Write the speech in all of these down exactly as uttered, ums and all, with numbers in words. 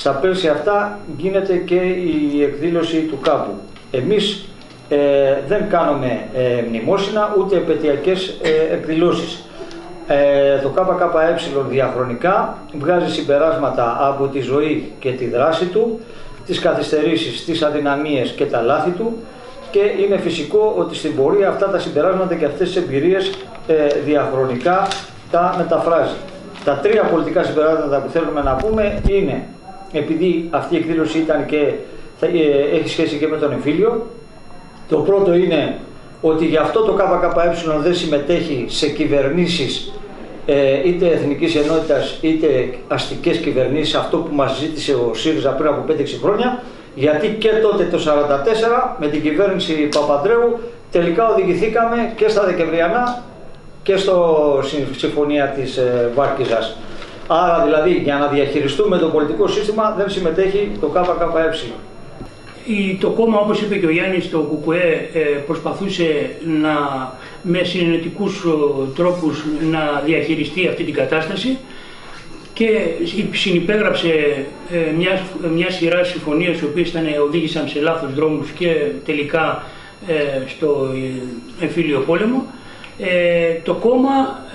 Στα πλαίσια αυτά γίνεται και η εκδήλωση του κάμπου. Εμείς ε, δεν κάνουμε ε, μνημόσυνα ούτε επαιτειακές ε, εκδηλώσεις. Ε, το ΚΚΕ διαχρονικά βγάζει συμπεράσματα από τη ζωή και τη δράση του, τις καθυστερήσεις, τις αδυναμίες και τα λάθη του, και είναι φυσικό ότι στην πορεία αυτά τα συμπεράσματα και αυτές τις εμπειρίες ε, διαχρονικά τα μεταφράζει. Τα τρία πολιτικά συμπεράσματα που θέλουμε να πούμε είναι, επειδή αυτή η εκδήλωση ήταν και θα, ε, έχει σχέση και με τον εμφύλιο, το πρώτο είναι ότι γι' αυτό το ΚΚΕ δεν συμμετέχει σε κυβερνήσεις ε, είτε εθνικής ενότητας είτε αστικές κυβερνήσεις, αυτό που μας ζήτησε ο ΣΥΡΙΖΑ πριν από πέντε έξι χρόνια, γιατί και τότε το χίλια εννιακόσια σαράντα τέσσερα με την κυβέρνηση Παπανδρέου τελικά οδηγηθήκαμε και στα Δεκεμβριανά και στο συμφωνία της ε, Βάρκιζας. Άρα δηλαδή για να διαχειριστούμε το πολιτικό σύστημα δεν συμμετέχει το ΚΚΕ. Το κόμμα, όπως είπε και ο Γιάννης, το ΚΚΕ προσπαθούσε να, με συνενετικούς τρόπους να διαχειριστεί αυτή την κατάσταση και συνυπέγραψε μια, μια σειρά συμφωνίες οι οποίες ήταν, οδήγησαν σε λάθος δρόμους και τελικά στο εμφύλιο πόλεμο. Το κόμμα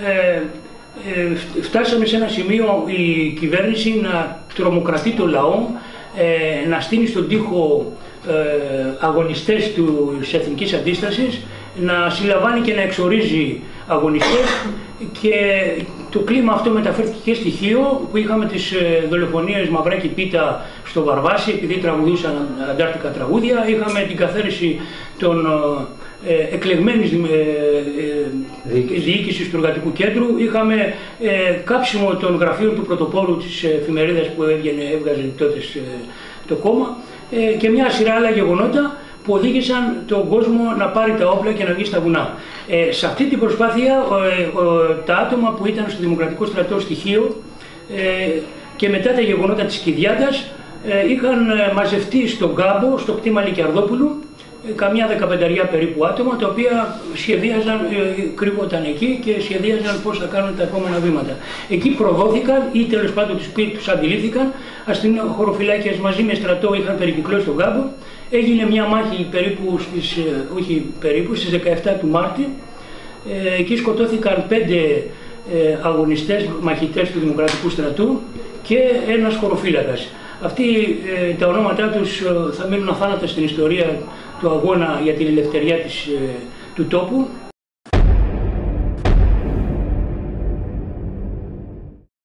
φτάσαμε σε ένα σημείο η κυβέρνηση να τρομοκρατεί το λαό, να στείνει στον τοίχο αγωνιστές της εθνικής αντίστασης, να συλλαμβάνει και να εξορίζει αγωνιστές, και το κλίμα αυτό μεταφέρθηκε και στη Χίο, που είχαμε τις δολοφονίες Μαυράκη Πίτα στο Βαρβάσι επειδή τραγουδούσαν αντάρτικα τραγούδια, είχαμε την καθαίρεση των ε, εκλεγμένης ε, ε, διοίκησης του Εργατικού Κέντρου, είχαμε ε, κάψιμο των γραφείων του πρωτοπόρου της εφημερίδας που έβγαινε, έβγαζε τότε ε, το κόμμα, ε, και μια σειρά άλλα γεγονότα που οδήγησαν τον κόσμο να πάρει τα όπλα και να βγει στα βουνά. Ε, σε αυτή την προσπάθεια ε, ε, τα άτομα που ήταν στο Δημοκρατικό Στρατό στοιχείο ε, και μετά τα γεγονότα της Κηδιάτας ε, είχαν μαζευτεί στον κάμπο, στο κτήμα Λυκιαρδόπουλου, ε, καμιά δεκαπενταριά περίπου άτομα, τα οποία σχεδίαζαν, ε, κρύβονταν εκεί και σχεδίαζαν πώς θα κάνουν τα επόμενα βήματα. Εκεί προδόθηκαν ή τέλος πάντων τους αντιλήφθηκαν, αστυνομοχωροφυλάκια μαζί με στρατό είχαν περικυκλώσει τον κάμπο. Έγινε μια μάχη περίπου στις, όχι περίπου, στις δεκαεφτά του Μάρτη. Ε, εκεί σκοτώθηκαν πέντε ε, αγωνιστές, μαχητές του Δημοκρατικού Στρατού και ένας χωροφύλακας. Αυτοί ε, τα ονόματά τους ε, θα μείνουν αθάνατα στην ιστορία του αγώνα για την ελευθερία της, ε, του τόπου.